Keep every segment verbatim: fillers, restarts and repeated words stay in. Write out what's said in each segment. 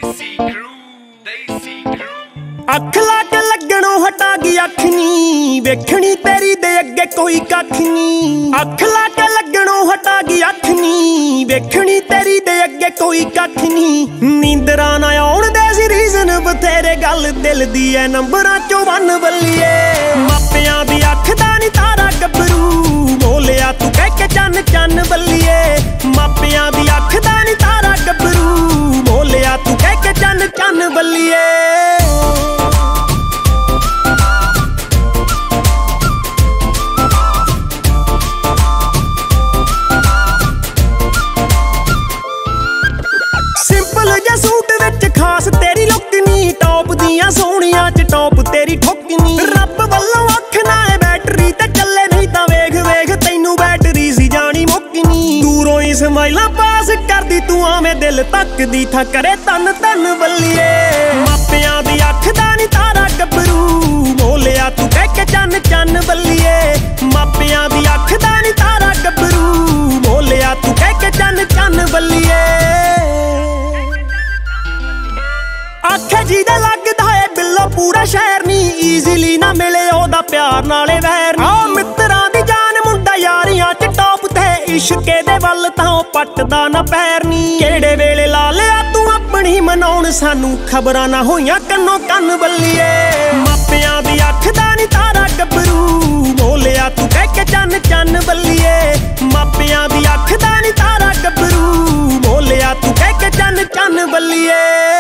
अख ला के लगणों हटा गई अख नी, वेखणी तेरी दे अगे कोई कख नी। अख ला के लगणों हटा गई अख नी, वेखणी तेरी दे अगे कोई कख नी। नींदरा ना आउण दे सी रीजन बथेरे, गल दिल दी ऐ नंबरां चों वन बल्लिए। मापियां दी अख दा नी तारा गबरू, बोलिया तू कह के चन चन बल्लिए। मापियां दी अख दा नी तारा गबरू, बोलिया तू कह के चन चन बल्लिए। सूट विच खास तेरी लुक नी, टॉप दियां सोहणियां च टॉप तेरी ठुक नी। रब वल्लों अख नाल बैटरी ते चले, नहीं तां वेख वेख तैनू बैटरी सी जानी मुक्कनी। दूरों ही स्माइलां पास करदी तू आवें दिल तकदी था करे तन तन बल्लिए। मापियां दी अख दा नी तारा गबरू, बोलिया तू कह के चन चन बल्लिए। मापियां दी अख दा नी तारा गबरू, बोलिया तू कह के चन चन बल्लिए। आखे जी दे लगदा है बिल्लो पूरा शहर नी, ईजिली ना मिले ओदा प्यार नाले वैर। आ मित्तरां दी जान मुंडा यारियां च टॉप ते, इश्के दे वल तां पटदा ना पैर नी। केड़े वेले ला लिया तू अपनी मनाउण, सानू खबरां ना होइयां कन्नो कन्न बल्लिए। मापियां दी अख दा नी तारा गबरू, बोलिया तू कह के चन चन बल्लिए। मापियां दी अख दा नी तारा गबरू, बोलिया तू कह के चन चन बल्लिए।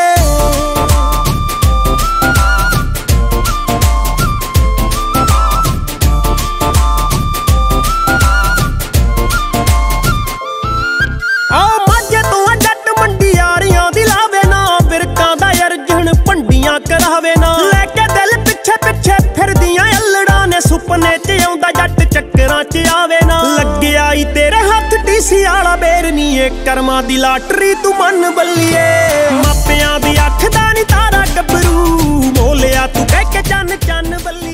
करावे ना लेके दिल पिछे पिछे फिरदियां अल्लड़ां ने, सुपने च आउंदा जट चक्करां च आवे ना। लग्गिया ई तेरे हत्थ टीसी आला बेरनी, ए कर्मां दी लाटरी तू मन बल्लिए। मापियां दी अख दा नी तारा गबरू, बोलिया तू कह के चन चन बल्लिए।